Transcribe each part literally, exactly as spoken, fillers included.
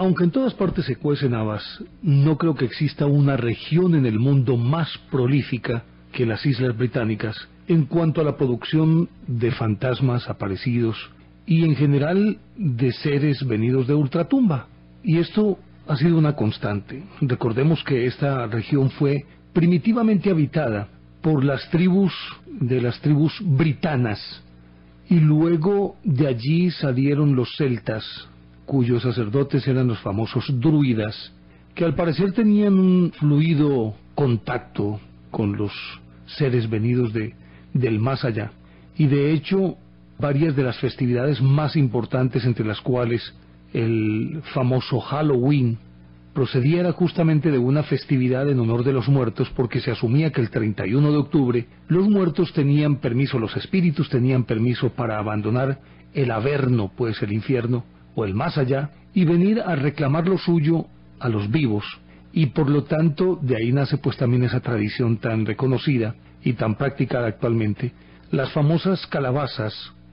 Aunque en todas partes se cuecen habas, no creo que exista una región en el mundo más prolífica que las Islas Británicas en cuanto a la producción de fantasmas aparecidos y en general de seres venidos de ultratumba. Y esto ha sido una constante. Recordemos que esta región fue primitivamente habitada por las tribus de las tribus britanas, y luego de allí salieron los celtas, cuyos sacerdotes eran los famosos druidas, que al parecer tenían un fluido contacto con los seres venidos de, del más allá. Y de hecho, varias de las festividades más importantes, entre las cuales el famoso Halloween, procediera justamente de una festividad en honor de los muertos, porque se asumía que el treinta y uno de octubre los muertos tenían permiso, los espíritus tenían permiso para abandonar el averno, pues el infierno, o el más allá, y venir a reclamar lo suyo a los vivos. Y por lo tanto, de ahí nace pues también esa tradición tan reconocida y tan practicada actualmente, las famosas calabazas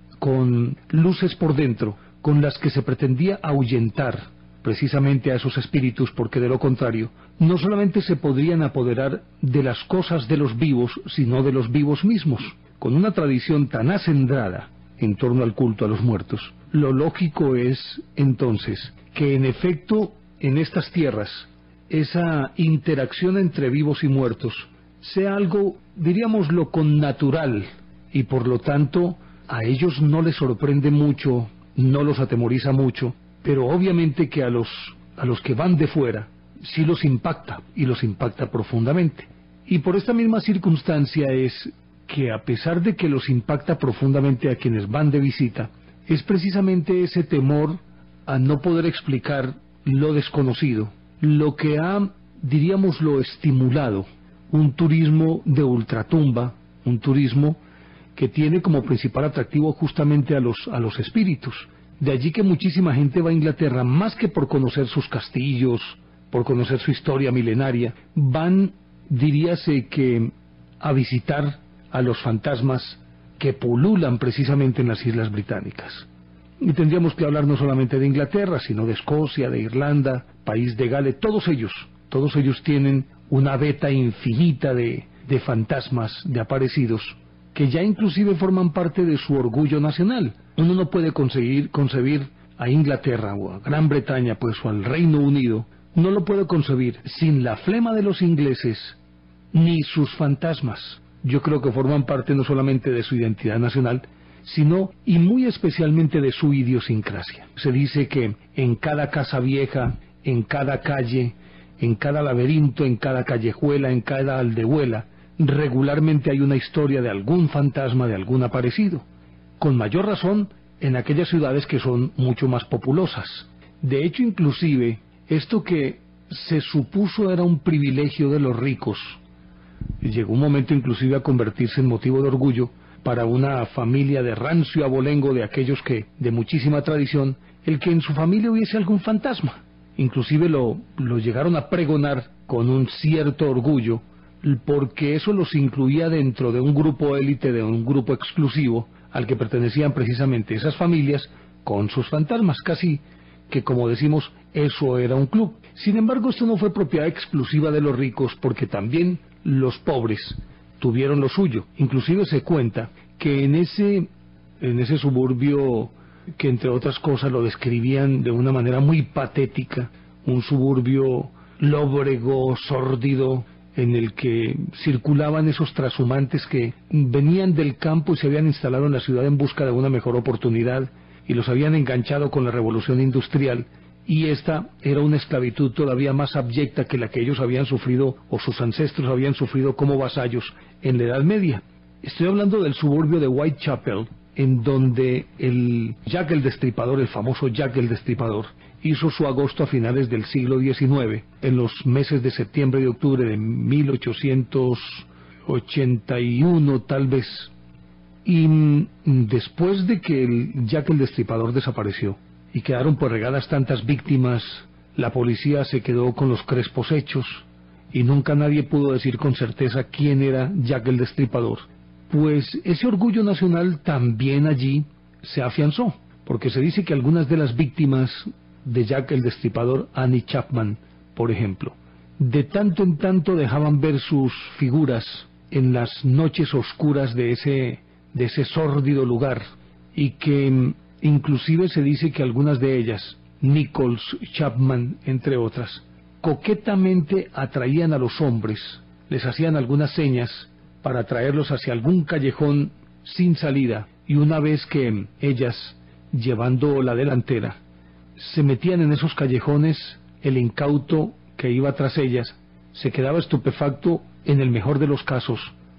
con luces por dentro, con las que se pretendía ahuyentar precisamente a esos espíritus, porque de lo contrario, no solamente se podrían apoderar de las cosas de los vivos, sino de los vivos mismos. Con una tradición tan acendrada en torno al culto a los muertos, lo lógico es, entonces, que en efecto, en estas tierras, esa interacción entre vivos y muertos sea algo, diríamoslo, connatural, y por lo tanto, a ellos no les sorprende mucho, no los atemoriza mucho, pero obviamente que a los, a los que van de fuera sí los impacta, y los impacta profundamente. Y por esta misma circunstancia es que, a pesar de que los impacta profundamente a quienes van de visita, es precisamente ese temor a no poder explicar lo desconocido lo que ha, diríamoslo, estimulado un turismo de ultratumba, un turismo que tiene como principal atractivo justamente a los, a los espíritus. De allí que muchísima gente va a Inglaterra, más que por conocer sus castillos, por conocer su historia milenaria, van, diríase que, a visitar a los fantasmas que pululan precisamente en las Islas Británicas. Y tendríamos que hablar no solamente de Inglaterra, sino de Escocia, de Irlanda, país de Gales, todos ellos, todos ellos tienen una veta infinita de, de fantasmas, de aparecidos, que ya inclusive forman parte de su orgullo nacional. Uno no puede conseguir, concebir a Inglaterra o a Gran Bretaña, pues, o al Reino Unido, no lo puede concebir sin la flema de los ingleses, ni sus fantasmas. Yo creo que forman parte no solamente de su identidad nacional, sino y muy especialmente de su idiosincrasia. Se dice que en cada casa vieja, en cada calle, en cada laberinto, en cada callejuela, en cada aldehuela, regularmente hay una historia de algún fantasma, de algún aparecido. Con mayor razón en aquellas ciudades que son mucho más populosas. De hecho, inclusive, esto que se supuso era un privilegio de los ricos, llegó un momento inclusive a convertirse en motivo de orgullo para una familia de rancio abolengo, de aquellos que, de muchísima tradición, el que en su familia hubiese algún fantasma. Inclusive lo, lo llegaron a pregonar con un cierto orgullo, porque eso los incluía dentro de un grupo élite, de un grupo exclusivo, al que pertenecían precisamente esas familias con sus fantasmas, casi que, como decimos, eso era un club. Sin embargo, esto no fue propiedad exclusiva de los ricos, porque también los pobres tuvieron lo suyo. Inclusive se cuenta que en ese, en ese suburbio, que entre otras cosas lo describían de una manera muy patética, un suburbio lóbrego, sórdido, en el que circulaban esos trashumantes que venían del campo y se habían instalado en la ciudad en busca de una mejor oportunidad, y los habían enganchado con la revolución industrial, y esta era una esclavitud todavía más abyecta que la que ellos habían sufrido, o sus ancestros habían sufrido como vasallos en la Edad Media. Estoy hablando del suburbio de Whitechapel, en donde el Jack el Destripador, el famoso Jack el Destripador, hizo su agosto a finales del siglo diecinueve, en los meses de septiembre y octubre de mil ochocientos ochenta y uno tal vez. Y después de que el Jack el Destripador desapareció y quedaron por regadas tantas víctimas, la policía se quedó con los crespos hechos y nunca nadie pudo decir con certeza quién era Jack el Destripador. Pues ese orgullo nacional también allí se afianzó, porque se dice que algunas de las víctimas de Jack el Destripador, Annie Chapman, por ejemplo. De tanto en tanto dejaban ver sus figuras en las noches oscuras de ese, de ese sórdido lugar, y que inclusive se dice que algunas de ellas, Nichols, Chapman, entre otras, coquetamente atraían a los hombres, les hacían algunas señas para atraerlos hacia algún callejón sin salida, y una vez que ellas, llevando la delantera, se metían en esos callejones, el incauto que iba tras ellas se quedaba estupefacto en el mejor de los casos,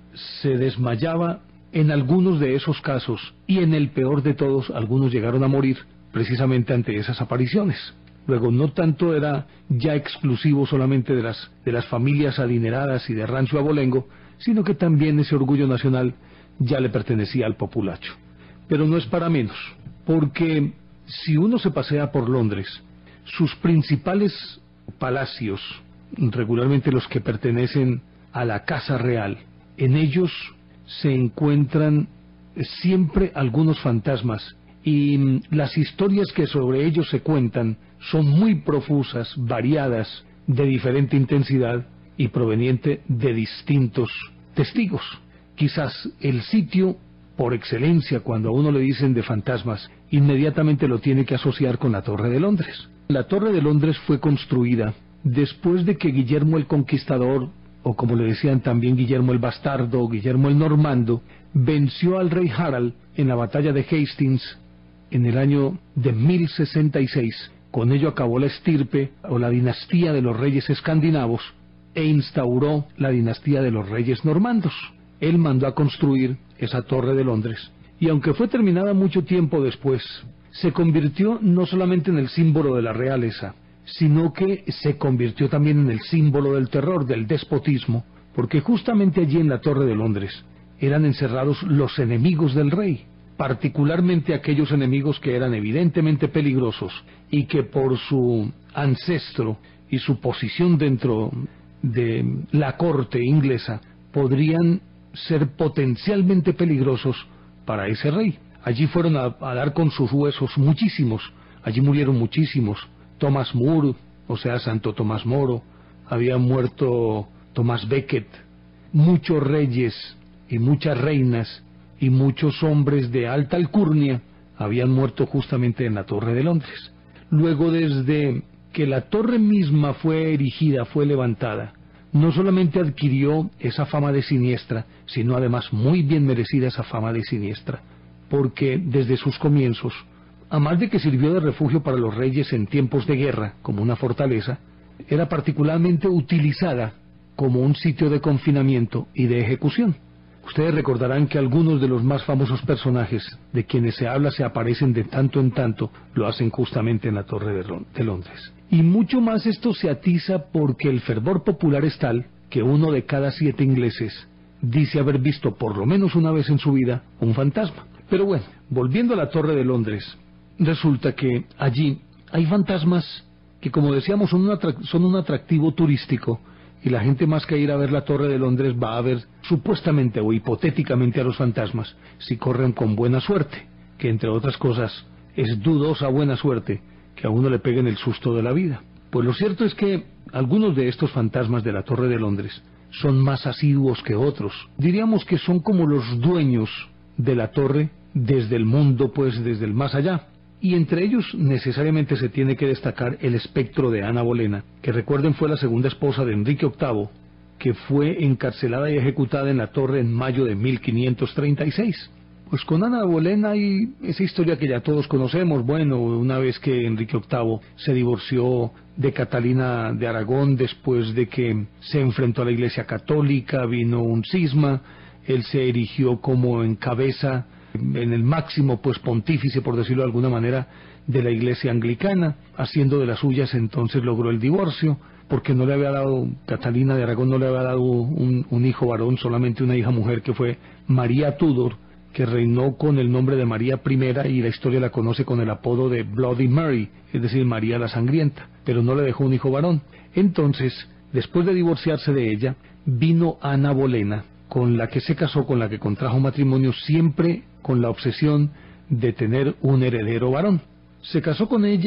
se desmayaba en algunos de esos casos, y en el peor de todos algunos llegaron a morir precisamente ante esas apariciones. Luego, no tanto era ya exclusivo solamente de las, de las familias adineradas y de rancho abolengo, sino que también ese orgullo nacional ya le pertenecía al populacho. Pero no es para menos, porque si uno se pasea por Londres, sus principales palacios, regularmente los que pertenecen a la Casa Real, en ellos se encuentran siempre algunos fantasmas, y las historias que sobre ellos se cuentan son muy profusas, variadas, de diferente intensidad y proveniente de distintos testigos. Quizás el sitio por excelencia, cuando a uno le dicen de fantasmas, inmediatamente lo tiene que asociar con la Torre de Londres. La Torre de Londres fue construida después de que Guillermo el Conquistador, o como le decían también Guillermo el Bastardo, o Guillermo el Normando, venció al rey Harald en la batalla de Hastings en el año de mil sesenta y seis. Con ello acabó la estirpe o la dinastía de los reyes escandinavos e instauró la dinastía de los reyes normandos. Él mandó a construir esa Torre de Londres, y aunque fue terminada mucho tiempo después, se convirtió no solamente en el símbolo de la realeza, sino que se convirtió también en el símbolo del terror, del despotismo, porque justamente allí en la Torre de Londres eran encerrados los enemigos del rey, particularmente aquellos enemigos que eran evidentemente peligrosos y que por su ancestro y su posición dentro de la corte inglesa podrían ser potencialmente peligrosos para ese rey. Allí fueron a, a dar con sus huesos muchísimos, allí murieron muchísimos. Thomas More, o sea, Santo Tomás Moro, había muerto Tomás Becket, muchos reyes y muchas reinas y muchos hombres de alta alcurnia habían muerto justamente en la Torre de Londres. Luego, desde que la torre misma fue erigida, fue levantada, no solamente adquirió esa fama de siniestra, sino además muy bien merecida esa fama de siniestra, porque desde sus comienzos, a más de que sirvió de refugio para los reyes en tiempos de guerra, como una fortaleza, era particularmente utilizada como un sitio de confinamiento y de ejecución. Ustedes recordarán que algunos de los más famosos personajes de quienes se habla se aparecen de tanto en tanto, lo hacen justamente en la Torre de Londres. Y mucho más esto se atiza porque el fervor popular es tal que uno de cada siete ingleses dice haber visto por lo menos una vez en su vida un fantasma. Pero bueno, volviendo a la Torre de Londres, resulta que allí hay fantasmas que, como decíamos, son un, son un atractivo turístico, y la gente, más que ir a ver la Torre de Londres, va a ver supuestamente o hipotéticamente a los fantasmas si corren con buena suerte, que entre otras cosas es dudosa buena suerte que a uno le peguen el susto de la vida. Pues lo cierto es que algunos de estos fantasmas de la Torre de Londres son más asiduos que otros. Diríamos que son como los dueños de la torre desde el mundo, pues desde el más allá. Y entre ellos necesariamente se tiene que destacar el espectro de Ana Bolena, que recuerden fue la segunda esposa de Enrique octavo, que fue encarcelada y ejecutada en la torre en mayo de mil quinientos treinta y seis. Pues con Ana Bolena hay esa historia que ya todos conocemos. Bueno, una vez que Enrique octavo se divorció de Catalina de Aragón, después de que se enfrentó a la Iglesia Católica, vino un cisma, él se erigió como en cabeza, en el máximo pues pontífice, por decirlo de alguna manera, de la Iglesia Anglicana, haciendo de las suyas. Entonces logró el divorcio, porque no le había dado, Catalina de Aragón no le había dado un, un hijo varón, solamente una hija mujer, que fue María Tudor, que reinó con el nombre de María primera, y la historia la conoce con el apodo de Bloody Mary, es decir, María la Sangrienta, pero no le dejó un hijo varón. Entonces, después de divorciarse de ella, vino Ana Bolena, con la que se casó, con la que contrajo matrimonio, siempre con la obsesión de tener un heredero varón. Se casó con ella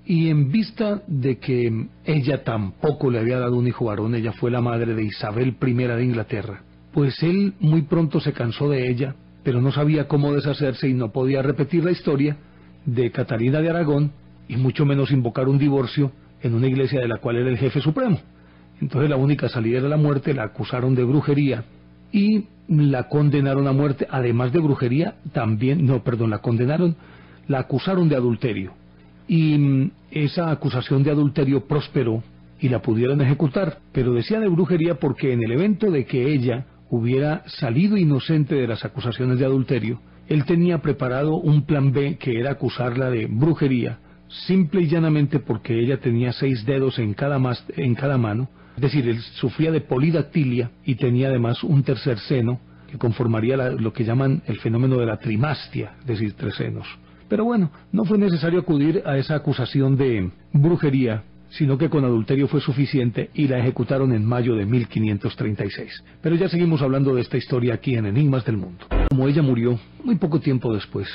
Y en vista de que ella tampoco le había dado un hijo varón, ella fue la madre de Isabel primera de Inglaterra, pues él muy pronto se cansó de ella, pero no sabía cómo deshacerse y no podía repetir la historia de Catalina de Aragón, y mucho menos invocar un divorcio en una iglesia de la cual era el jefe supremo. Entonces la única salida era la muerte, la acusaron de brujería y la condenaron a muerte. Además de brujería, también, no, perdón, la condenaron, la acusaron de adulterio. Y esa acusación de adulterio prosperó y la pudieron ejecutar, pero decía de brujería porque en el evento de que ella hubiera salido inocente de las acusaciones de adulterio, él tenía preparado un plan B, que era acusarla de brujería, simple y llanamente porque ella tenía seis dedos en cada, mas, en cada mano, es decir, él sufría de polidactilia y tenía además un tercer seno que conformaría la, lo que llaman el fenómeno de la trimastia, es decir, tres senos. Pero bueno, no fue necesario acudir a esa acusación de brujería, sino que con adulterio fue suficiente y la ejecutaron en mayo de mil quinientos treinta y seis. Pero ya seguimos hablando de esta historia aquí en Enigmas del Mundo. Como ella murió, muy poco tiempo después,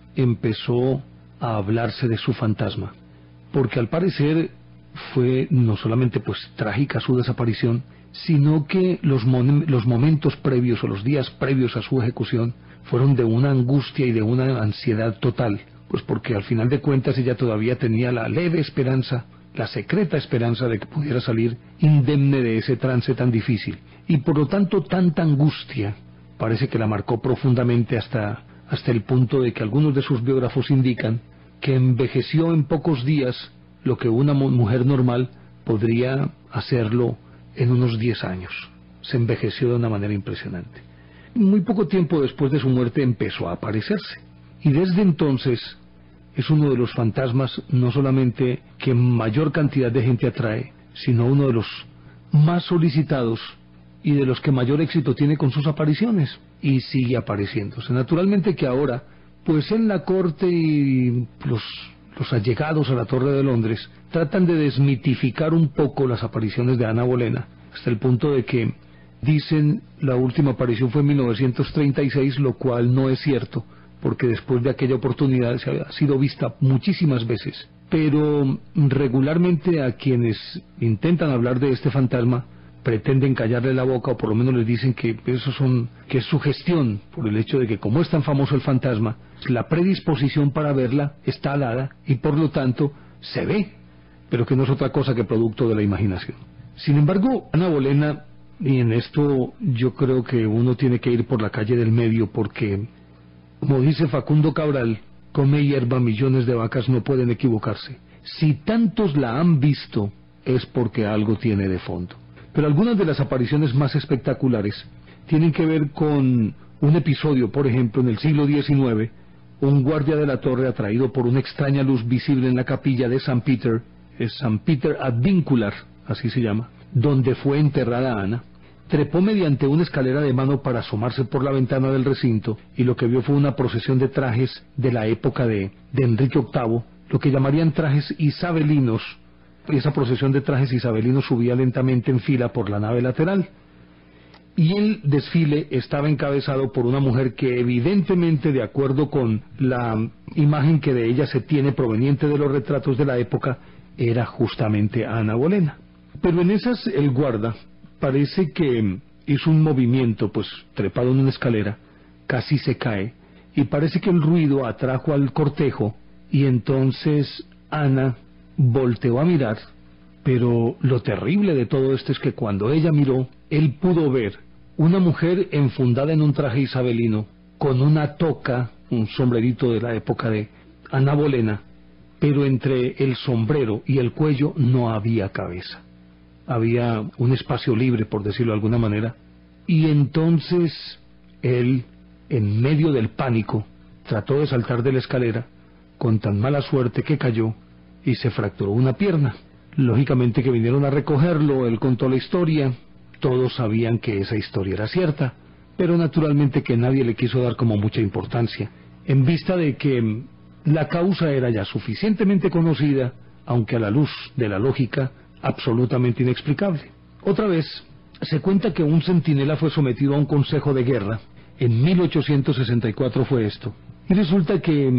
empezó a hablarse de su fantasma, porque al parecer fue no solamente pues trágica su desaparición, sino que los, mon los momentos previos o los días previos a su ejecución fueron de una angustia y de una ansiedad total, pues porque al final de cuentas ella todavía tenía la leve esperanza, la secreta esperanza de que pudiera salir indemne de ese trance tan difícil, y por lo tanto tanta angustia parece que la marcó profundamente hasta, hasta el punto de que algunos de sus biógrafos indican que envejeció en pocos días lo que una mujer normal podría hacerlo en unos diez años. Se envejeció de una manera impresionante. Muy poco tiempo después de su muerte empezó a aparecerse, y desde entonces es uno de los fantasmas no solamente que mayor cantidad de gente atrae, sino uno de los más solicitados y de los que mayor éxito tiene con sus apariciones, y sigue apareciéndose. Naturalmente que ahora, pues en la corte y los, los allegados a la Torre de Londres tratan de desmitificar un poco las apariciones de Ana Bolena, hasta el punto de que dicen la última aparición fue en mil novecientos treinta y seis, lo cual no es cierto, porque después de aquella oportunidad se ha sido vista muchísimas veces. Pero regularmente a quienes intentan hablar de este fantasma pretenden callarle la boca, o por lo menos les dicen que eso son, que es sugestión, por el hecho de que como es tan famoso el fantasma, la predisposición para verla está dada y por lo tanto se ve, pero que no es otra cosa que producto de la imaginación. Sin embargo, Ana Bolena, y en esto yo creo que uno tiene que ir por la calle del medio, porque como dice Facundo Cabral, come hierba millones de vacas no pueden equivocarse. Si tantos la han visto es porque algo tiene de fondo. Pero algunas de las apariciones más espectaculares tienen que ver con un episodio, por ejemplo, en el siglo diecinueve, un guardia de la torre atraído por una extraña luz visible en la capilla de San Peter, es San Peter Advincular, así se llama, donde fue enterrada Ana, trepó mediante una escalera de mano para asomarse por la ventana del recinto, y lo que vio fue una procesión de trajes de la época de, de Enrique octavo, lo que llamarían trajes isabelinos. Y esa procesión de trajes isabelinos subía lentamente en fila por la nave lateral, y el desfile estaba encabezado por una mujer que evidentemente, de acuerdo con la imagen que de ella se tiene proveniente de los retratos de la época, era justamente Ana Bolena. Pero en esas el guarda parece que hizo un movimiento, pues trepado en una escalera, casi se cae, y parece que el ruido atrajo al cortejo, y entonces Ana volteó a mirar, pero lo terrible de todo esto es que cuando ella miró, él pudo ver una mujer enfundada en un traje isabelino, con una toca, un sombrerito de la época de Ana Bolena, pero entre el sombrero y el cuello no había cabeza. Había un espacio libre, por decirlo de alguna manera, y entonces él, en medio del pánico, trató de saltar de la escalera, con tan mala suerte que cayó y se fracturó una pierna. Lógicamente que vinieron a recogerlo, él contó la historia, todos sabían que esa historia era cierta, pero naturalmente que nadie le quiso dar como mucha importancia, en vista de que la causa era ya suficientemente conocida, aunque a la luz de la lógica, absolutamente inexplicable. Otra vez, se cuenta que un centinela fue sometido a un consejo de guerra, en mil ochocientos sesenta y cuatro fue esto, y resulta que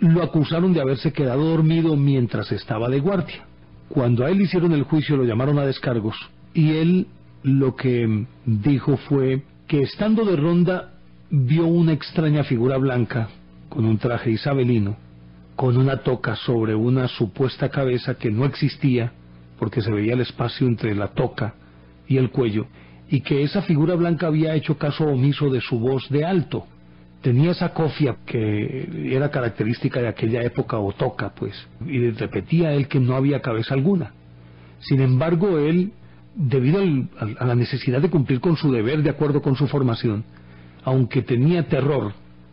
lo acusaron de haberse quedado dormido mientras estaba de guardia. Cuando a él hicieron el juicio lo llamaron a descargos y él lo que dijo fue que estando de ronda vio una extraña figura blanca con un traje isabelino, con una toca sobre una supuesta cabeza que no existía porque se veía el espacio entre la toca y el cuello, y que esa figura blanca había hecho caso omiso de su voz de alto. Tenía esa cofia que era característica de aquella época, o toca, pues, y repetía él que no había cabeza alguna. Sin embargo, él, debido al, a la necesidad de cumplir con su deber de acuerdo con su formación, aunque tenía terror,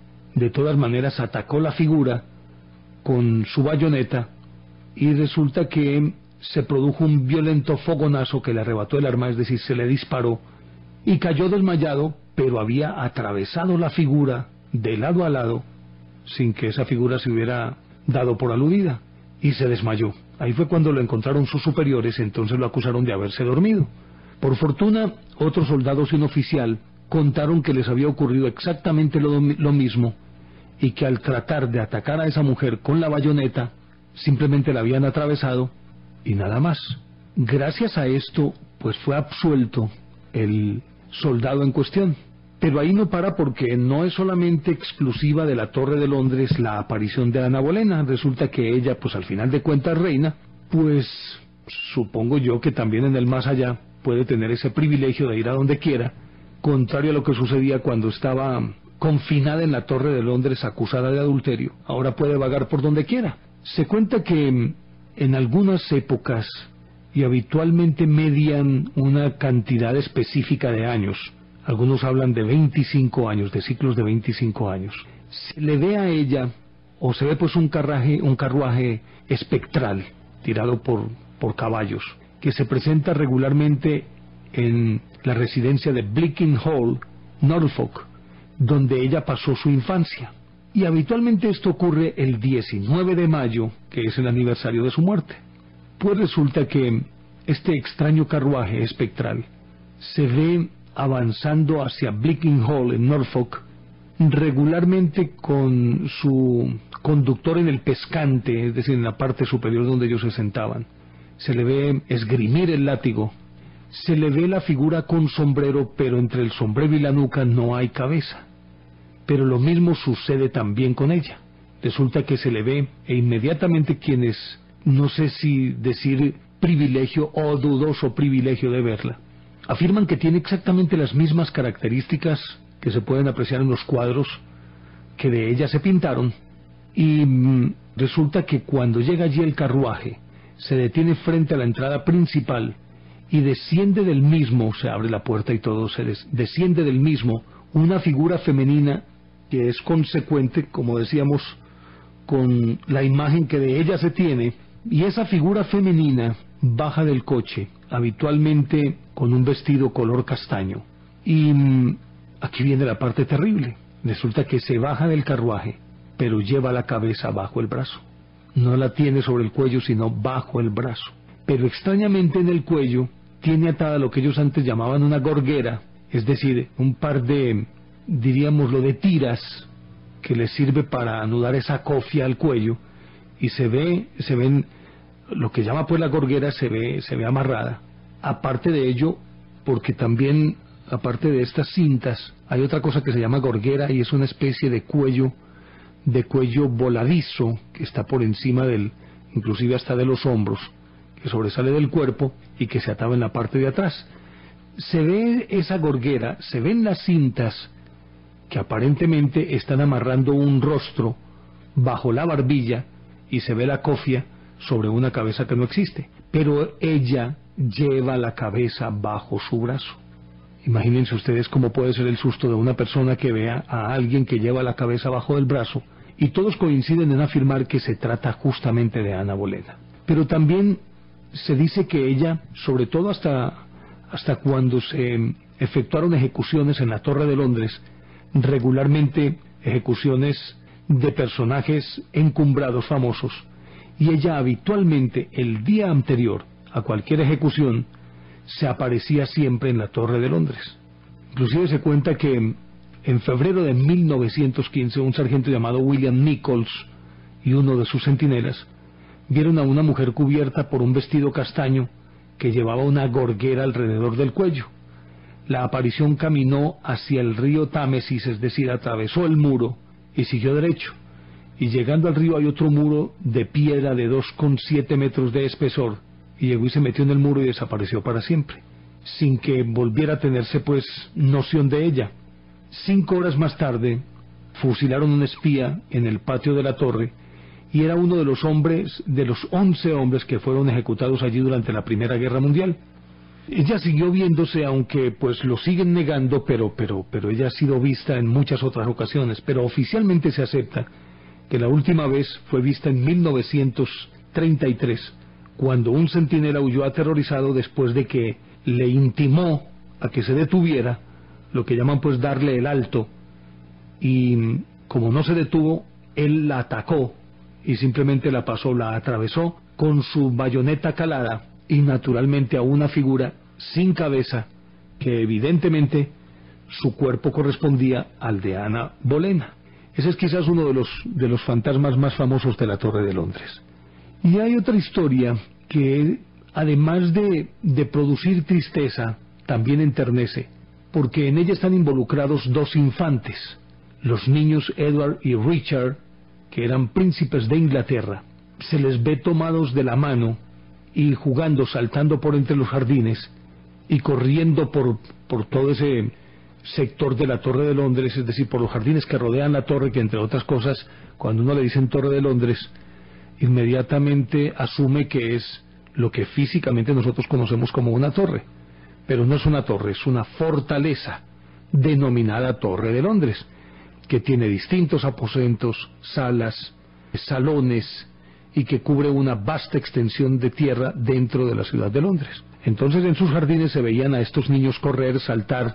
de todas maneras atacó la figura con su bayoneta, y resulta que se produjo un violento fogonazo que le arrebató el arma, es decir, se le disparó, y cayó desmayado, pero había atravesado la figura de lado a lado, sin que esa figura se hubiera dado por aludida, y se desmayó. Ahí fue cuando lo encontraron sus superiores, entonces lo acusaron de haberse dormido. Por fortuna, otros soldados y un oficial contaron que les había ocurrido exactamente lo, lo mismo, y que al tratar de atacar a esa mujer con la bayoneta, simplemente la habían atravesado, y nada más. Gracias a esto, pues fue absuelto el soldado en cuestión. Pero ahí no para, porque no es solamente exclusiva de la Torre de Londres la aparición de Ana Bolena. Resulta que ella, pues al final de cuentas reina, pues supongo yo que también en el más allá puede tener ese privilegio de ir a donde quiera, contrario a lo que sucedía cuando estaba confinada en la Torre de Londres acusada de adulterio. Ahora puede vagar por donde quiera. Se cuenta que en algunas épocas, y habitualmente median una cantidad específica de años, algunos hablan de veinticinco años, de ciclos de veinticinco años, se le ve a ella, o se ve pues un carruaje, un carruaje espectral, tirado por, por caballos, que se presenta regularmente en la residencia de Bleaking Hall, Norfolk, donde ella pasó su infancia. Y habitualmente esto ocurre el diecinueve de mayo, que es el aniversario de su muerte. Pues resulta que este extraño carruaje espectral se ve avanzando hacia Bleaking Hall en Norfolk, regularmente con su conductor en el pescante, es decir, en la parte superior donde ellos se sentaban. Se le ve esgrimir el látigo, se le ve la figura con sombrero, pero entre el sombrero y la nuca no hay cabeza. Pero lo mismo sucede también con ella. Resulta que se le ve, e inmediatamente quienes, no sé si decir privilegio o dudoso privilegio de verla, afirman que tiene exactamente las mismas características que se pueden apreciar en los cuadros que de ella se pintaron, y mm, resulta que cuando llega allí el carruaje, se detiene frente a la entrada principal y desciende del mismo, se abre la puerta y todo, se des, desciende del mismo una figura femenina que es consecuente, como decíamos, con la imagen que de ella se tiene, y esa figura femenina baja del coche, habitualmente con un vestido color castaño. Y mmm, aquí viene la parte terrible. Resulta que se baja del carruaje, pero lleva la cabeza bajo el brazo. No la tiene sobre el cuello, sino bajo el brazo. Pero extrañamente en el cuello tiene atada lo que ellos antes llamaban una gorguera, es decir, un par de, diríamoslo, de tiras que le sirve para anudar esa cofia al cuello, y se ve, se ven, lo que llama pues la gorguera se ve, se ve amarrada. Aparte de ello, porque también, aparte de estas cintas, hay otra cosa que se llama gorguera, y es una especie de cuello, de cuello voladizo, que está por encima del, inclusive hasta de los hombros, que sobresale del cuerpo y que se ataba en la parte de atrás. Se ve esa gorguera, se ven las cintas que aparentemente están amarrando un rostro bajo la barbilla, y se ve la cofia sobre una cabeza que no existe, pero ella lleva la cabeza bajo su brazo. Imagínense ustedes cómo puede ser el susto de una persona que vea a alguien que lleva la cabeza bajo el brazo, y todos coinciden en afirmar que se trata justamente de Ana Bolena. Pero también se dice que ella, sobre todo hasta, hasta cuando se efectuaron ejecuciones en la Torre de Londres, regularmente ejecuciones de personajes encumbrados famosos, y ella habitualmente el día anterior a cualquier ejecución se aparecía siempre en la Torre de Londres. Inclusive se cuenta que en febrero de mil novecientos quince un sargento llamado William Nichols y uno de sus centinelas vieron a una mujer cubierta por un vestido castaño que llevaba una gorguera alrededor del cuello. La aparición caminó hacia el río Támesis, es decir, atravesó el muro y siguió derecho. Y llegando al río hay otro muro de piedra de dos coma siete metros de espesor, y llegó y se metió en el muro y desapareció para siempre, sin que volviera a tenerse pues noción de ella. Cinco horas más tarde fusilaron a un espía en el patio de la torre, y era uno de los hombres, de los once hombres que fueron ejecutados allí durante la Primera Guerra Mundial. Ella siguió viéndose, aunque pues lo siguen negando, pero, pero, pero ella ha sido vista en muchas otras ocasiones, pero oficialmente se acepta que la última vez fue vista en mil novecientos treinta y tres, cuando un centinela huyó aterrorizado después de que le intimó a que se detuviera, lo que llaman pues darle el alto, y como no se detuvo, él la atacó y simplemente la pasó, la atravesó con su bayoneta calada, y naturalmente a una figura sin cabeza que evidentemente su cuerpo correspondía al de Ana Bolena. Ese es quizás uno de los, de los fantasmas más famosos de la Torre de Londres. Y hay otra historia que, además de, de producir tristeza, también enternece, porque en ella están involucrados dos infantes, los niños Edward y Richard, que eran príncipes de Inglaterra. Se les ve tomados de la mano y jugando, saltando por entre los jardines y corriendo por, por todo ese sector de la Torre de Londres, es decir, por los jardines que rodean la torre, que entre otras cosas, cuando uno le dicen Torre de Londres, inmediatamente asume que es lo que físicamente nosotros conocemos como una torre, pero no es una torre, es una fortaleza denominada Torre de Londres, que tiene distintos aposentos, salas, salones, y que cubre una vasta extensión de tierra dentro de la ciudad de Londres. Entonces en sus jardines se veían a estos niños correr, saltar,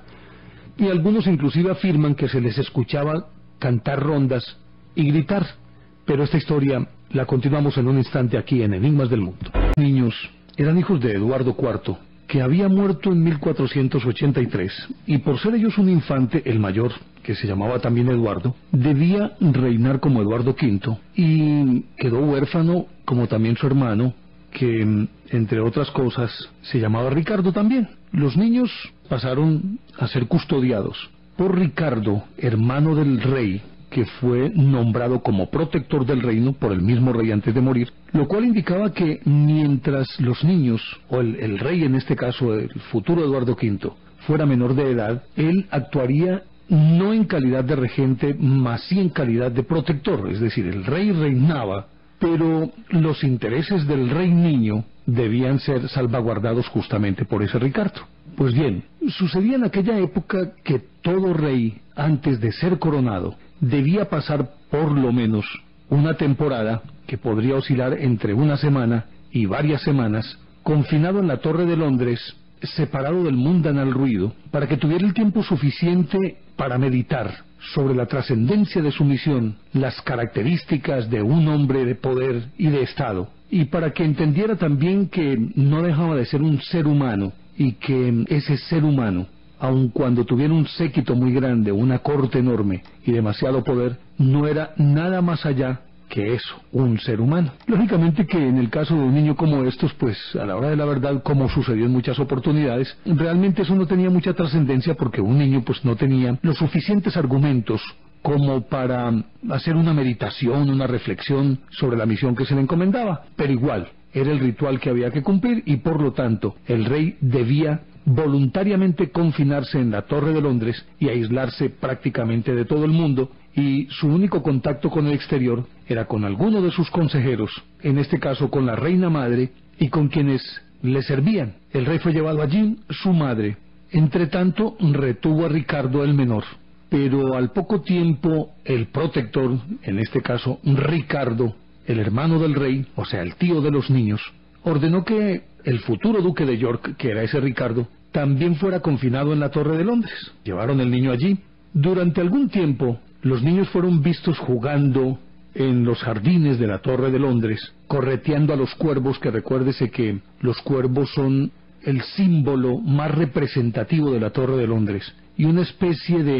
y algunos inclusive afirman que se les escuchaba cantar rondas y gritar. Pero esta historia la continuamos en un instante aquí en Enigmas del Mundo. Los niños eran hijos de Eduardo cuarto, que había muerto en mil cuatrocientos ochenta y tres, y por ser ellos un infante, el mayor, que se llamaba también Eduardo, debía reinar como Eduardo quinto, y quedó huérfano como también su hermano, que entre otras cosas se llamaba Ricardo también. Los niños pasaron a ser custodiados por Ricardo, hermano del rey, que fue nombrado como protector del reino por el mismo rey antes de morir, lo cual indicaba que mientras los niños, o el, el rey en este caso, el futuro Eduardo quinto, fuera menor de edad, él actuaría no en calidad de regente, más sí en calidad de protector, es decir, el rey reinaba, pero los intereses del rey niño debían ser salvaguardados justamente por ese Ricardo. Pues bien, sucedía en aquella época que todo rey, antes de ser coronado, debía pasar por lo menos una temporada, que podría oscilar entre una semana y varias semanas, confinado en la Torre de Londres, separado del mundanal ruido, para que tuviera el tiempo suficiente para meditar sobre la trascendencia de su misión, las características de un hombre de poder y de Estado, y para que entendiera también que no dejaba de ser un ser humano, y que ese ser humano, aun cuando tuviera un séquito muy grande, una corte enorme y demasiado poder, no era nada más allá que eso, un ser humano. Lógicamente que en el caso de un niño como estos, pues a la hora de la verdad, como sucedió en muchas oportunidades, realmente eso no tenía mucha trascendencia, porque un niño pues no tenía los suficientes argumentos como para hacer una meditación, una reflexión sobre la misión que se le encomendaba. Pero igual, era el ritual que había que cumplir, y por lo tanto el rey debía voluntariamente confinarse en la Torre de Londres y aislarse prácticamente de todo el mundo, y su único contacto con el exterior era con alguno de sus consejeros, en este caso con la reina madre y con quienes le servían. El rey fue llevado allí, su madre, entre tanto, retuvo a Ricardo el menor, pero al poco tiempo el protector, en este caso Ricardo, el hermano del rey, o sea el tío de los niños, ordenó que el futuro duque de York, que era ese Ricardo, también fuera confinado en la Torre de Londres. Llevaron el niño allí. Durante algún tiempo, los niños fueron vistos jugando en los jardines de la Torre de Londres, correteando a los cuervos, que recuérdese que los cuervos son el símbolo más representativo de la Torre de Londres, y una especie de,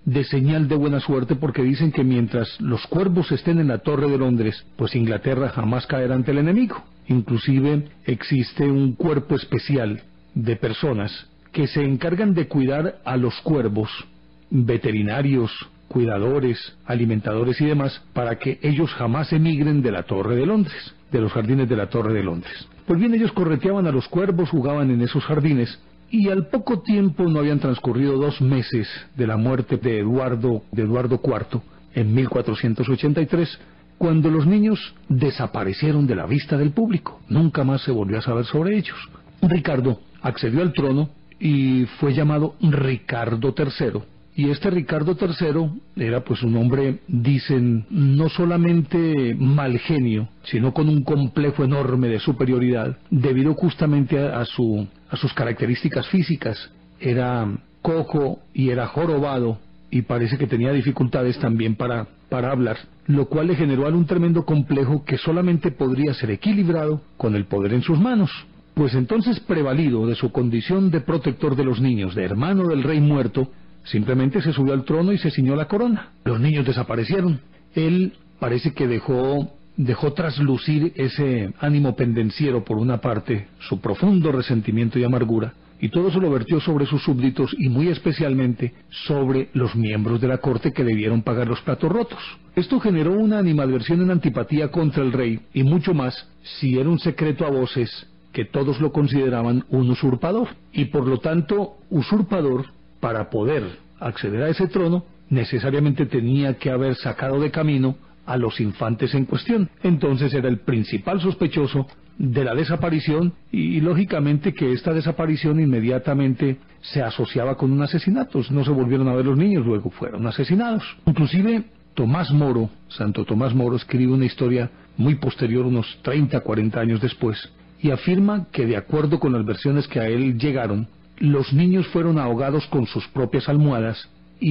de señal de buena suerte, porque dicen que mientras los cuervos estén en la Torre de Londres, pues Inglaterra jamás caerá ante el enemigo. Inclusive existe un cuerpo especial de personas que se encargan de cuidar a los cuervos, veterinarios, cuidadores, alimentadores y demás, para que ellos jamás emigren de la Torre de Londres, de los jardines de la Torre de Londres. Pues bien, ellos correteaban a los cuervos, jugaban en esos jardines, y al poco tiempo, no habían transcurrido dos meses de la muerte de Eduardo, de Eduardo cuarto, en mil cuatrocientos ochenta y tres, cuando los niños desaparecieron de la vista del público. Nunca más se volvió a saber sobre ellos. Ricardo accedió al trono y fue llamado Ricardo tercero. Y este Ricardo tercero era pues un hombre, dicen, no solamente mal genio, sino con un complejo enorme de superioridad, debido justamente a, a, su, a sus características físicas. Era cojo y era jorobado, y parece que tenía dificultades también para, para hablar, lo cual le generó a él un tremendo complejo que solamente podría ser equilibrado con el poder en sus manos. Pues entonces, prevalido de su condición de protector de los niños, de hermano del rey muerto, simplemente se subió al trono y se ciñó la corona. Los niños desaparecieron. Él parece que dejó, dejó traslucir ese ánimo pendenciero por una parte, su profundo resentimiento y amargura, y todo eso lo vertió sobre sus súbditos y muy especialmente sobre los miembros de la corte que debieron pagar los platos rotos. Esto generó una animadversión en antipatía contra el rey, y mucho más si era un secreto a voces que todos lo consideraban un usurpador, y por lo tanto usurpador, para poder acceder a ese trono, necesariamente tenía que haber sacado de camino a los infantes en cuestión. Entonces era el principal sospechoso de la desaparición, y, y lógicamente que esta desaparición inmediatamente se asociaba con un asesinato. No se volvieron a ver los niños, luego fueron asesinados. Inclusive Tomás Moro, Santo Tomás Moro, escribe una historia muy posterior, unos treinta, cuarenta años después, y afirma que de acuerdo con las versiones que a él llegaron, los niños fueron ahogados con sus propias almohadas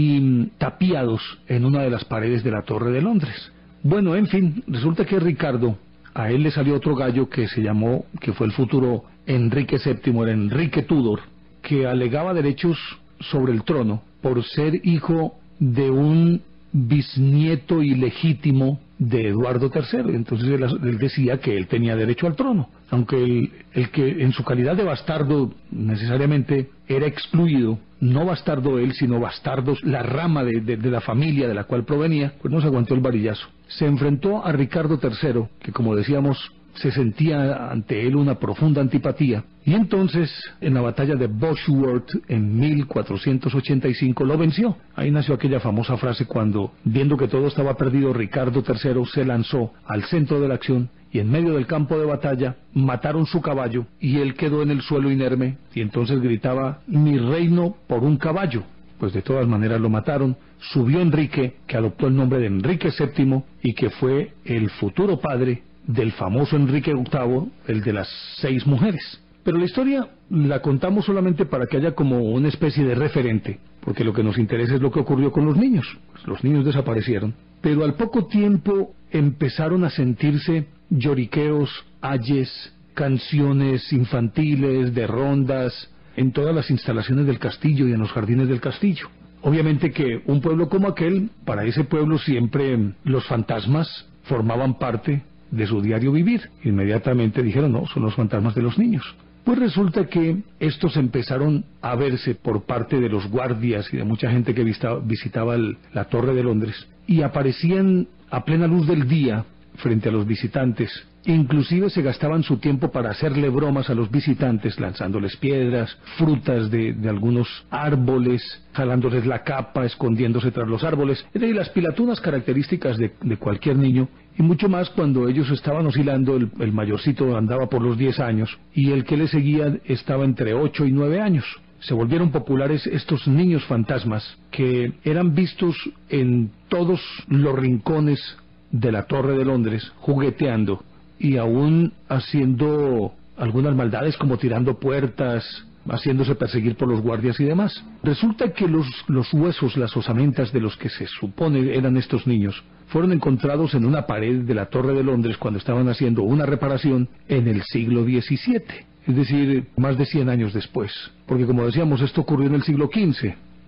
y tapiados en una de las paredes de la Torre de Londres. Bueno, en fin, resulta que Ricardo, a él le salió otro gallo que se llamó, que fue el futuro Enrique séptimo, era Enrique Tudor, que alegaba derechos sobre el trono por ser hijo de un bisnieto ilegítimo de Eduardo tercero. Entonces él, él decía que él tenía derecho al trono, aunque el, el que en su calidad de bastardo necesariamente era excluido, no bastardo él, sino bastardos la rama de, de, de la familia de la cual provenía, pues no se aguantó el varillazo. Se enfrentó a Ricardo tercero, que como decíamos, se sentía ante él una profunda antipatía, y entonces en la batalla de Bosworth en mil cuatrocientos ochenta y cinco lo venció. Ahí nació aquella famosa frase cuando, viendo que todo estaba perdido, Ricardo tercero se lanzó al centro de la acción, y en medio del campo de batalla mataron su caballo y él quedó en el suelo inerme, y entonces gritaba: mi reino por un caballo. Pues de todas maneras lo mataron. Subió Enrique, que adoptó el nombre de Enrique séptimo y que fue el futuro padre del famoso Enrique octavo, el de las seis mujeres. Pero la historia la contamos solamente para que haya como una especie de referente, porque lo que nos interesa es lo que ocurrió con los niños. Pues los niños desaparecieron, pero al poco tiempo empezaron a sentirse lloriqueos, ayes, canciones infantiles, de rondas, en todas las instalaciones del castillo y en los jardines del castillo. Obviamente que un pueblo como aquel, para ese pueblo siempre los fantasmas formaban parte de su diario vivir. Inmediatamente dijeron: no, son los fantasmas de los niños. Pues resulta que estos empezaron a verse por parte de los guardias y de mucha gente que vista, visitaba el, la Torre de Londres, y aparecían a plena luz del día frente a los visitantes. Inclusive se gastaban su tiempo para hacerle bromas a los visitantes, lanzándoles piedras, frutas de, de algunos árboles, jalándoles la capa, escondiéndose tras los árboles. Es decir, las pilatunas características de, de cualquier niño, y mucho más cuando ellos estaban oscilando. El, el mayorcito andaba por los diez años y el que le seguía estaba entre ocho y nueve años. Se volvieron populares estos niños fantasmas que eran vistos en todos los rincones de la Torre de Londres, jugueteando y aún haciendo algunas maldades como tirando puertas, haciéndose perseguir por los guardias y demás. Resulta que los, los huesos, las osamentas de los que se supone eran estos niños, fueron encontrados en una pared de la Torre de Londres cuando estaban haciendo una reparación en el siglo diecisiete, es decir, más de cien años después, porque como decíamos, esto ocurrió en el siglo quince.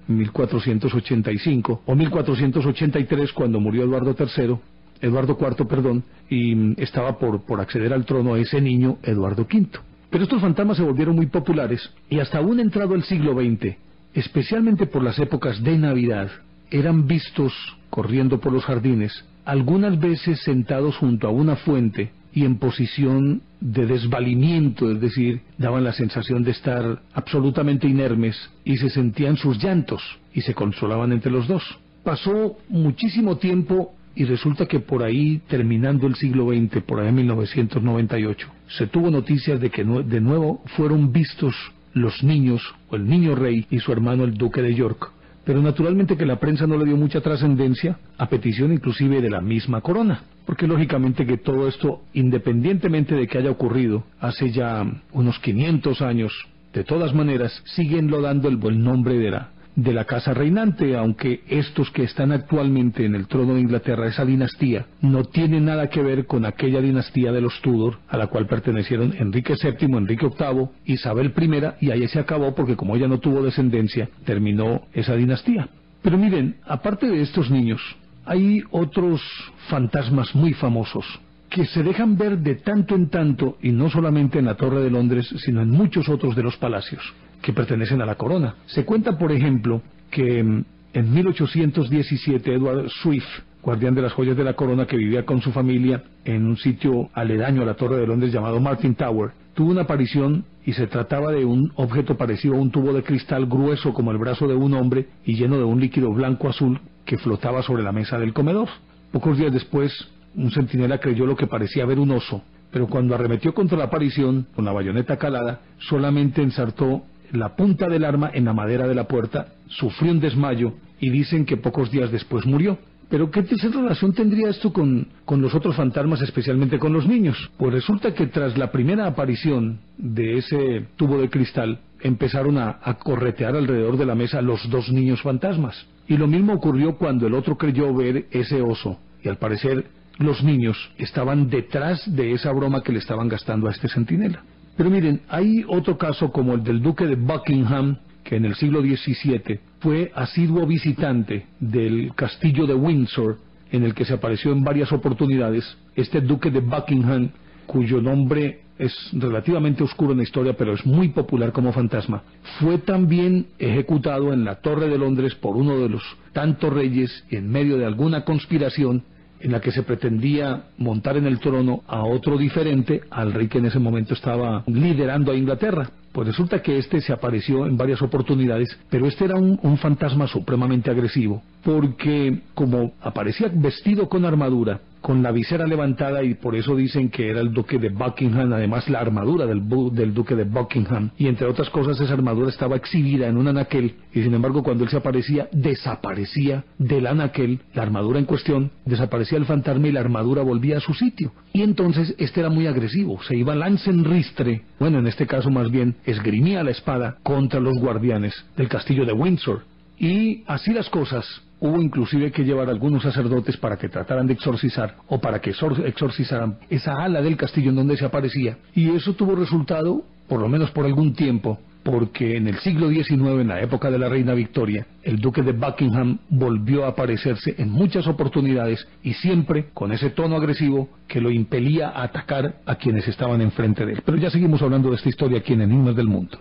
mil cuatrocientos ochenta y cinco, o mil cuatrocientos ochenta y tres, cuando murió Eduardo tercero, Eduardo cuarto, perdón, y estaba por, por acceder al trono ese niño, Eduardo quinto. Pero estos fantasmas se volvieron muy populares, y hasta aún entrado el siglo veinte, especialmente por las épocas de Navidad, eran vistos corriendo por los jardines, algunas veces sentados junto a una fuente y en posición de desvalimiento, es decir, daban la sensación de estar absolutamente inermes y se sentían sus llantos y se consolaban entre los dos. Pasó muchísimo tiempo y resulta que por ahí, terminando el siglo veinte, por ahí en mil novecientos noventa y ocho, se tuvo noticias de que de nuevo fueron vistos los niños, o el niño rey y su hermano el duque de York. Pero naturalmente que la prensa no le dio mucha trascendencia, a petición inclusive de la misma corona, porque lógicamente que todo esto, independientemente de que haya ocurrido hace ya unos quinientos años, de todas maneras siguen lodando el buen nombre de la, de la casa reinante, aunque estos que están actualmente en el trono de Inglaterra, esa dinastía, no tiene nada que ver con aquella dinastía de los Tudor, a la cual pertenecieron Enrique séptimo, Enrique octavo, Isabel primera, y ahí se acabó porque como ella no tuvo descendencia, terminó esa dinastía. Pero miren, aparte de estos niños, hay otros fantasmas muy famosos, que se dejan ver de tanto en tanto, y no solamente en la Torre de Londres, sino en muchos otros de los palacios que pertenecen a la corona. Se cuenta, por ejemplo, que en mil ochocientos diecisiete Edward Swift, guardián de las joyas de la corona, que vivía con su familia en un sitio aledaño a la Torre de Londres llamado Martin Tower, tuvo una aparición y se trataba de un objeto parecido a un tubo de cristal grueso como el brazo de un hombre y lleno de un líquido blanco azul que flotaba sobre la mesa del comedor. Pocos días después, un centinela creyó lo que parecía ver un oso, pero cuando arremetió contra la aparición con la bayoneta calada, solamente ensartó la punta del arma en la madera de la puerta, sufrió un desmayo y dicen que pocos días después murió. Pero ¿qué relación tendría esto con, con los otros fantasmas, especialmente con los niños? Pues resulta que tras la primera aparición de ese tubo de cristal, empezaron a, a corretear alrededor de la mesa los dos niños fantasmas. Y lo mismo ocurrió cuando el otro creyó ver ese oso, y al parecer los niños estaban detrás de esa broma que le estaban gastando a este centinela. Pero miren, hay otro caso como el del duque de Buckingham, que en el siglo diecisiete fue asiduo visitante del castillo de Windsor, en el que se apareció en varias oportunidades. Este duque de Buckingham, cuyo nombre es relativamente oscuro en la historia, pero es muy popular como fantasma, fue también ejecutado en la Torre de Londres por uno de los tantos reyes en medio de alguna conspiración en la que se pretendía montar en el trono a otro diferente al rey que en ese momento estaba liderando a Inglaterra. Pues resulta que este se apareció en varias oportunidades, pero este era un, un fantasma supremamente agresivo, porque como aparecía vestido con armadura, con la visera levantada, y por eso dicen que era el duque de Buckingham, además la armadura del, del duque de Buckingham, y entre otras cosas esa armadura estaba exhibida en un anaquel, y sin embargo cuando él se aparecía, desaparecía del anaquel, la armadura en cuestión, desaparecía el fantasma y la armadura volvía a su sitio. Y entonces este era muy agresivo, se iba lance en ristre, bueno, en este caso más bien esgrimía la espada contra los guardianes del castillo de Windsor. Y así las cosas, hubo inclusive que llevar a algunos sacerdotes para que trataran de exorcizar, o para que exorcizaran esa ala del castillo en donde se aparecía. Y eso tuvo resultado, por lo menos por algún tiempo, porque en el siglo diecinueve, en la época de la reina Victoria, el duque de Buckingham volvió a aparecerse en muchas oportunidades, y siempre con ese tono agresivo que lo impelía a atacar a quienes estaban enfrente de él. Pero ya seguimos hablando de esta historia aquí en Enigmas del Mundo.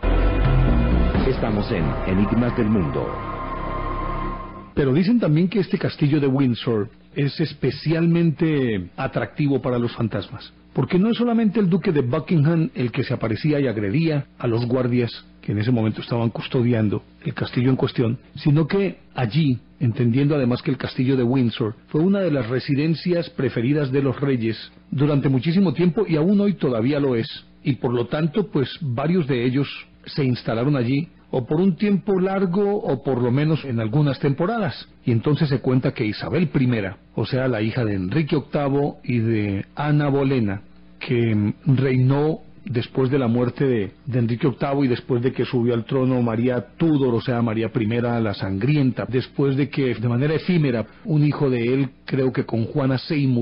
Estamos en Enigmas del Mundo. Pero dicen también que este castillo de Windsor es especialmente atractivo para los fantasmas, porque no es solamente el duque de Buckingham el que se aparecía y agredía a los guardias que en ese momento estaban custodiando el castillo en cuestión, sino que allí, entendiendo además que el castillo de Windsor fue una de las residencias preferidas de los reyes durante muchísimo tiempo, y aún hoy todavía lo es, y por lo tanto pues varios de ellos se instalaron allí, o por un tiempo largo, o por lo menos en algunas temporadas. Y entonces se cuenta que Isabel primera, o sea la hija de Enrique octavo y de Ana Bolena, que reinó después de la muerte de, de Enrique octavo y después de que subió al trono María Tudor, o sea María primera la Sangrienta, después de que de manera efímera un hijo de él, creo que con Juana Seymour,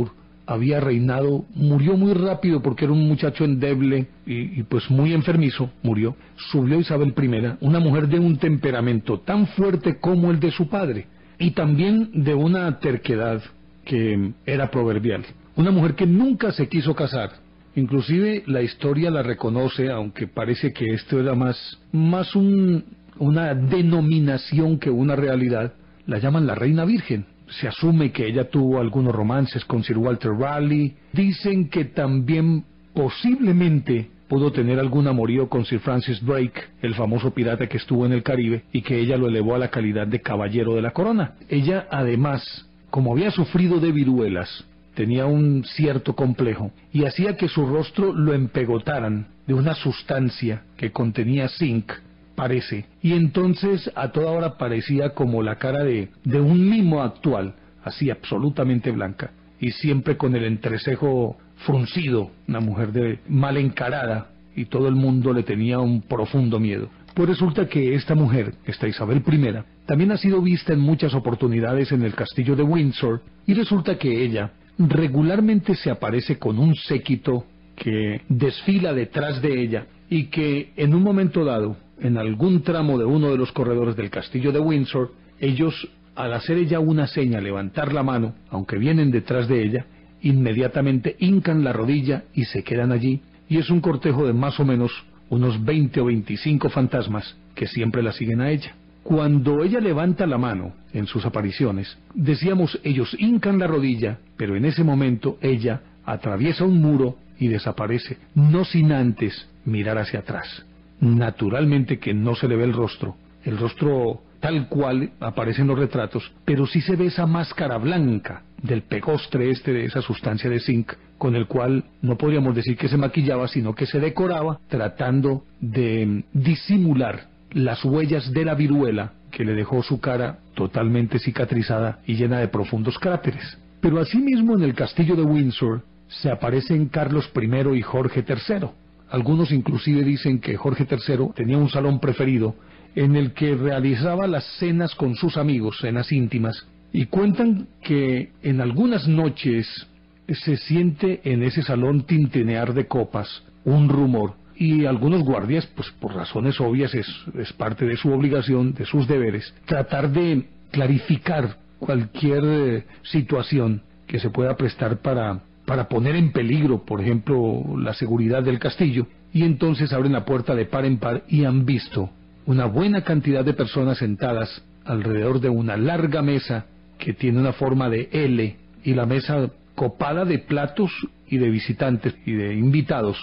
había reinado, murió muy rápido porque era un muchacho endeble y, y pues muy enfermizo, murió. Subió Isabel primera, una mujer de un temperamento tan fuerte como el de su padre, y también de una terquedad que era proverbial. Una mujer que nunca se quiso casar. Inclusive la historia la reconoce, aunque parece que esto era más, más un, una denominación que una realidad. La llaman la Reina Virgen. Se asume que ella tuvo algunos romances con Sir Walter Raleigh. Dicen que también posiblemente pudo tener algún amorío con Sir Francis Drake, el famoso pirata que estuvo en el Caribe, y que ella lo elevó a la calidad de caballero de la corona. Ella además, como había sufrido de viruelas, tenía un cierto complejo y hacía que su rostro lo empegotaran de una sustancia que contenía zinc, parece, y entonces a toda hora parecía como la cara de, de un mimo actual, así absolutamente blanca, y siempre con el entrecejo fruncido, una mujer de mal encarada, y todo el mundo le tenía un profundo miedo. Pues resulta que esta mujer, esta Isabel primera, también ha sido vista en muchas oportunidades en el castillo de Windsor, y resulta que ella regularmente se aparece con un séquito que desfila detrás de ella, y que en un momento dado, en algún tramo de uno de los corredores del castillo de Windsor, ellos, al hacer ella una seña, levantar la mano, aunque vienen detrás de ella, inmediatamente hincan la rodilla y se quedan allí, y es un cortejo de más o menos unos veinte o veinticinco fantasmas que siempre la siguen a ella. Cuando ella levanta la mano en sus apariciones, decíamos, ellos hincan la rodilla, pero en ese momento ella atraviesa un muro y desaparece, no sin antes mirar hacia atrás. Naturalmente que no se le ve el rostro, el rostro tal cual aparece en los retratos, pero sí se ve esa máscara blanca del pegostre este, de esa sustancia de zinc, con el cual no podríamos decir que se maquillaba, sino que se decoraba, tratando de disimular las huellas de la viruela que le dejó su cara totalmente cicatrizada y llena de profundos cráteres. Pero asimismo en el castillo de Windsor se aparecen Carlos primero y Jorge tercero. Algunos inclusive dicen que Jorge tercero tenía un salón preferido en el que realizaba las cenas con sus amigos, cenas íntimas, y cuentan que en algunas noches se siente en ese salón tintinear de copas un rumor, y algunos guardias, pues por razones obvias, es, es parte de su obligación, de sus deberes, tratar de clarificar cualquier eh, situación que se pueda prestar para, para poner en peligro, por ejemplo, la seguridad del castillo, y entonces abren la puerta de par en par y han visto una buena cantidad de personas sentadas alrededor de una larga mesa que tiene una forma de L, y la mesa copada de platos y de visitantes y de invitados.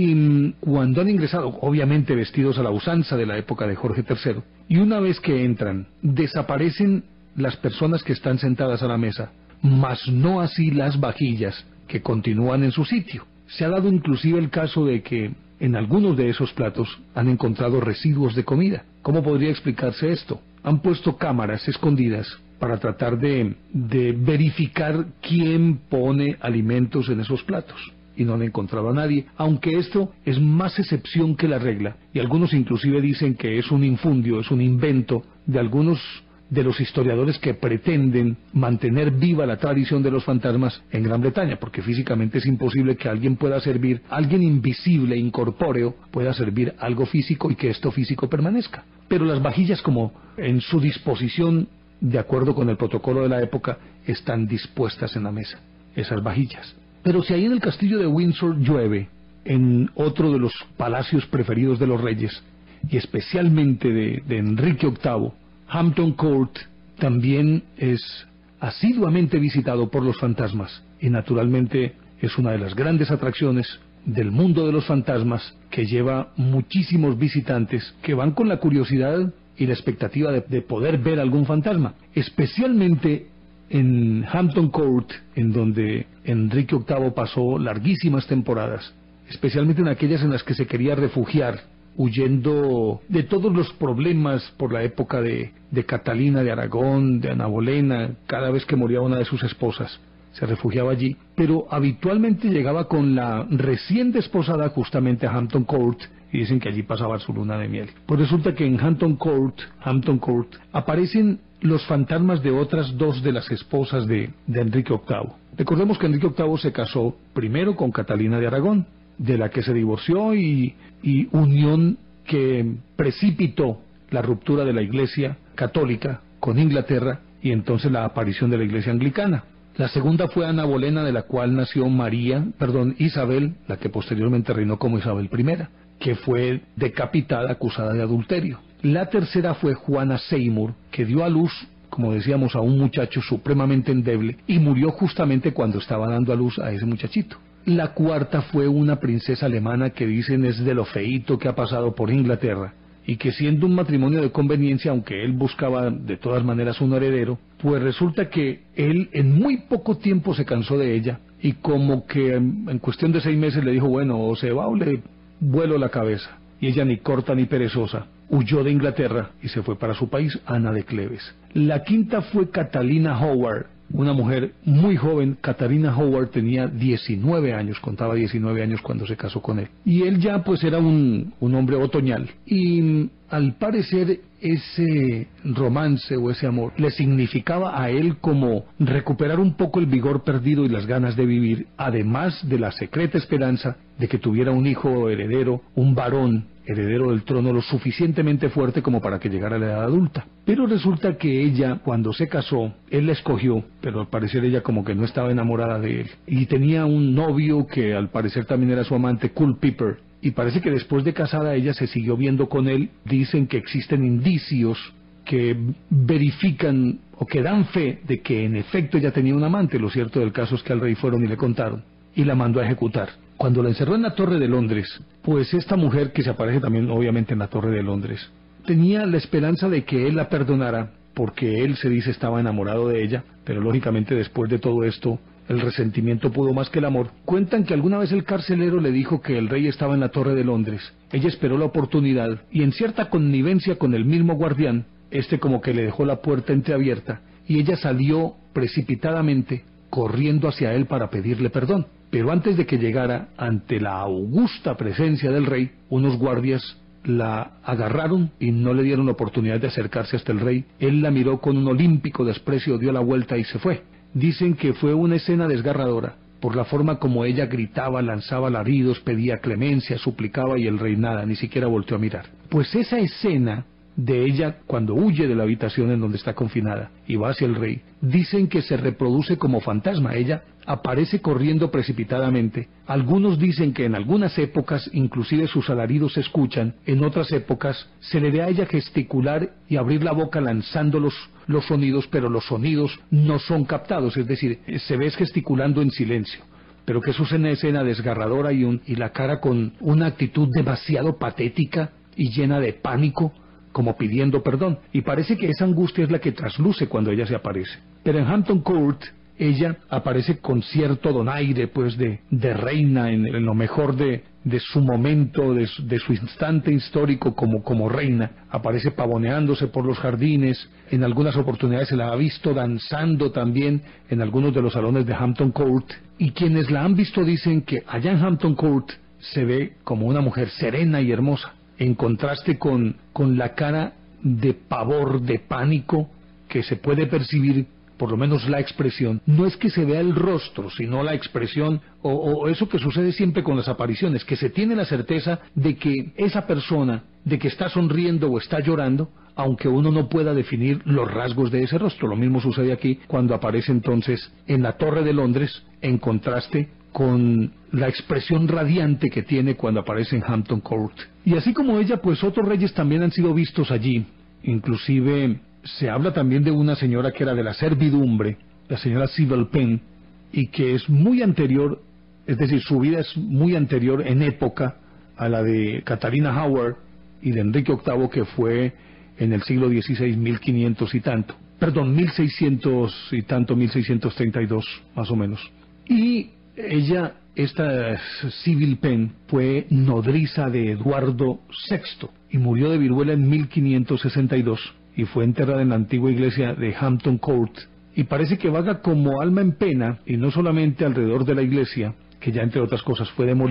Y cuando han ingresado, obviamente vestidos a la usanza de la época de Jorge tercero, y una vez que entran, desaparecen las personas que están sentadas a la mesa, mas no así las vajillas que continúan en su sitio. Se ha dado inclusive el caso de que en algunos de esos platos han encontrado residuos de comida. ¿Cómo podría explicarse esto? Han puesto cámaras escondidas para tratar de, de verificar quién pone alimentos en esos platos, y no han encontrado a nadie, aunque esto es más excepción que la regla, y algunos inclusive dicen que es un infundio, es un invento de algunos de los historiadores que pretenden mantener viva la tradición de los fantasmas en Gran Bretaña, porque físicamente es imposible que alguien pueda servir, alguien invisible, incorpóreo, pueda servir algo físico y que esto físico permanezca. Pero las vajillas, como en su disposición, de acuerdo con el protocolo de la época, están dispuestas en la mesa, esas vajillas. Pero si ahí en el castillo de Windsor llueve, en otro de los palacios preferidos de los reyes, y especialmente de, de Enrique octavo, Hampton Court también es asiduamente visitado por los fantasmas, y naturalmente es una de las grandes atracciones del mundo de los fantasmas, que lleva muchísimos visitantes que van con la curiosidad y la expectativa de, de poder ver algún fantasma, especialmente en Hampton Court, en donde Enrique octavo pasó larguísimas temporadas, especialmente en aquellas en las que se quería refugiar, huyendo de todos los problemas por la época de, de Catalina de Aragón, de Ana Bolena. Cada vez que moría una de sus esposas, se refugiaba allí, pero habitualmente llegaba con la recién desposada justamente a Hampton Court, y dicen que allí pasaba su luna de miel. Pues resulta que en Hampton Court, Hampton Court aparecen los fantasmas de otras dos de las esposas de, de Enrique octavo. Recordemos que Enrique octavo se casó primero con Catalina de Aragón, de la que se divorció y, y unión que precipitó la ruptura de la Iglesia católica con Inglaterra y entonces la aparición de la Iglesia anglicana. La segunda fue Ana Bolena, de la cual nació María, perdón, Isabel, la que posteriormente reinó como Isabel primera, que fue decapitada acusada de adulterio. La tercera fue Juana Seymour, que dio a luz, como decíamos, a un muchacho supremamente endeble y murió justamente cuando estaba dando a luz a ese muchachito. La cuarta fue una princesa alemana que dicen es de lo feíto que ha pasado por Inglaterra, y que siendo un matrimonio de conveniencia, aunque él buscaba de todas maneras un heredero, pues resulta que él en muy poco tiempo se cansó de ella, y como que en cuestión de seis meses le dijo, bueno, o se va o le vuelo la cabeza. Y ella, ni corta ni perezosa, huyó de Inglaterra y se fue para su país, Ana de Cleves. La quinta fue Catalina Howard, una mujer muy joven. Catalina Howard tenía diecinueve años, contaba diecinueve años cuando se casó con él. Y él ya pues era un, un hombre otoñal. Y al parecer ese romance o ese amor le significaba a él como recuperar un poco el vigor perdido y las ganas de vivir, además de la secreta esperanza de que tuviera un hijo heredero, un varón heredero del trono lo suficientemente fuerte como para que llegara a la edad adulta. Pero resulta que ella, cuando se casó, él la escogió, pero al parecer ella como que no estaba enamorada de él. Y tenía un novio que al parecer también era su amante, Culpeper. Y parece que después de casada ella se siguió viendo con él. Dicen que existen indicios que verifican o que dan fe de que en efecto ella tenía un amante. Lo cierto del caso es que al rey fueron y le contaron y la mandó a ejecutar. Cuando la encerró en la Torre de Londres, pues esta mujer, que se aparece también obviamente en la Torre de Londres, tenía la esperanza de que él la perdonara, porque él, se dice, estaba enamorado de ella, pero lógicamente después de todo esto el resentimiento pudo más que el amor. Cuentan que alguna vez el carcelero le dijo que el rey estaba en la Torre de Londres. Ella esperó la oportunidad y, en cierta connivencia con el mismo guardián, este como que le dejó la puerta entreabierta y ella salió precipitadamente corriendo hacia él para pedirle perdón. Pero antes de que llegara ante la augusta presencia del rey, unos guardias la agarraron y no le dieron la oportunidad de acercarse hasta el rey. Él la miró con un olímpico desprecio, dio la vuelta y se fue. Dicen que fue una escena desgarradora por la forma como ella gritaba, lanzaba alaridos, pedía clemencia, suplicaba y el rey nada, ni siquiera volteó a mirar. Pues esa escena de ella cuando huye de la habitación en donde está confinada y va hacia el rey, dicen que se reproduce como fantasma. Ella aparece corriendo precipitadamente. Algunos dicen que en algunas épocas inclusive sus alaridos se escuchan, en otras épocas se le ve a ella gesticular y abrir la boca lanzando los, los sonidos, pero los sonidos no son captados, es decir, se ve gesticulando en silencio. Pero que eso es una escena desgarradora y, un, y la cara con una actitud demasiado patética y llena de pánico, como pidiendo perdón, y parece que esa angustia es la que trasluce cuando ella se aparece. Pero en Hampton Court ella aparece con cierto donaire, pues, de, de reina, en, en lo mejor de, de su momento, de, de su instante histórico como, como reina. Aparece pavoneándose por los jardines, en algunas oportunidades se la ha visto danzando también en algunos de los salones de Hampton Court, y quienes la han visto dicen que allá en Hampton Court se ve como una mujer serena y hermosa, en contraste con, con la cara de pavor, de pánico que se puede percibir, por lo menos la expresión. No es que se vea el rostro, sino la expresión, o, o eso que sucede siempre con las apariciones, que se tiene la certeza de que esa persona, de que está sonriendo o está llorando, aunque uno no pueda definir los rasgos de ese rostro. Lo mismo sucede aquí cuando aparece entonces en la Torre de Londres, en contraste con la expresión radiante que tiene cuando aparece en Hampton Court. Y así como ella, pues otros reyes también han sido vistos allí. Inclusive se habla también de una señora que era de la servidumbre, la señora Sybil Penn, y que es muy anterior, es decir, su vida es muy anterior en época a la de Catalina Howard y de Enrique octavo, que fue en el siglo dieciséis, mil quinientos y tanto, perdón, mil seiscientos y tanto, mil seiscientos treinta y dos más o menos. Y ella, esta Sybil Penn, fue nodriza de Eduardo sexto y murió de viruela en mil quinientos sesenta y dos y fue enterrada en la antigua iglesia de Hampton Court, y parece que vaga como alma en pena, y no solamente alrededor de la iglesia, que ya entre otras cosas fue demolida,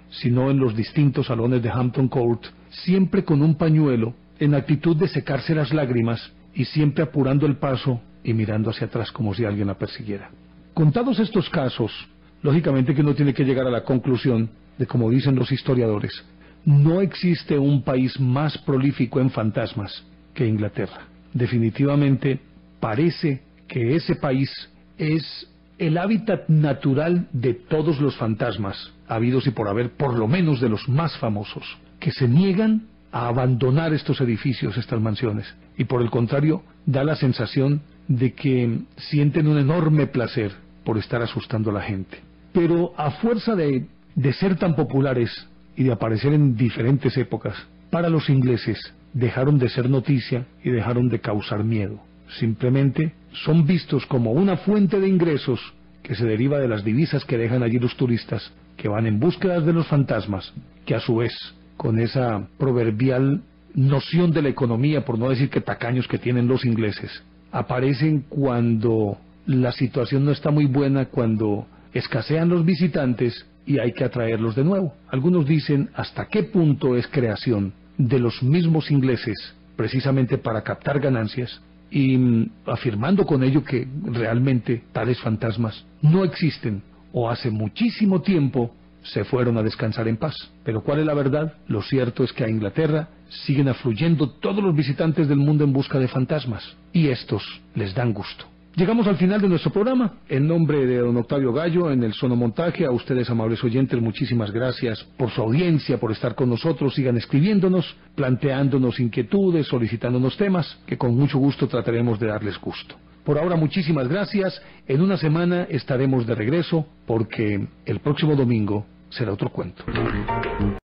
sino en los distintos salones de Hampton Court, siempre con un pañuelo, en actitud de secarse las lágrimas y siempre apurando el paso y mirando hacia atrás como si alguien la persiguiera. Contados estos casos, lógicamente que uno tiene que llegar a la conclusión de, como dicen los historiadores, no existe un país más prolífico en fantasmas que Inglaterra. Definitivamente parece que ese país es el hábitat natural de todos los fantasmas, habidos y por haber, por lo menos de los más famosos, que se niegan a abandonar estos edificios, estas mansiones, y por el contrario, da la sensación de que sienten un enorme placer por estar asustando a la gente. Pero a fuerza de, de ser tan populares y de aparecer en diferentes épocas, para los ingleses dejaron de ser noticia y dejaron de causar miedo. Simplemente son vistos como una fuente de ingresos que se deriva de las divisas que dejan allí los turistas, que van en búsqueda de los fantasmas, que a su vez, con esa proverbial noción de la economía, por no decir que tacaños que tienen los ingleses, aparecen cuando la situación no está muy buena, cuando escasean los visitantes y hay que atraerlos de nuevo. Algunos dicen hasta qué punto es creación de los mismos ingleses, precisamente para captar ganancias, y mm, afirmando con ello que realmente tales fantasmas no existen, o hace muchísimo tiempo se fueron a descansar en paz. Pero ¿cuál es la verdad? Lo cierto es que a Inglaterra siguen afluyendo todos los visitantes del mundo en busca de fantasmas, y estos les dan gusto. Llegamos al final de nuestro programa. En nombre de don Octavio Gallo, en el sonomontaje, a ustedes, amables oyentes, muchísimas gracias por su audiencia, por estar con nosotros. Sigan escribiéndonos, planteándonos inquietudes, solicitándonos temas, que con mucho gusto trataremos de darles gusto. Por ahora, muchísimas gracias. En una semana estaremos de regreso, porque el próximo domingo será otro cuento.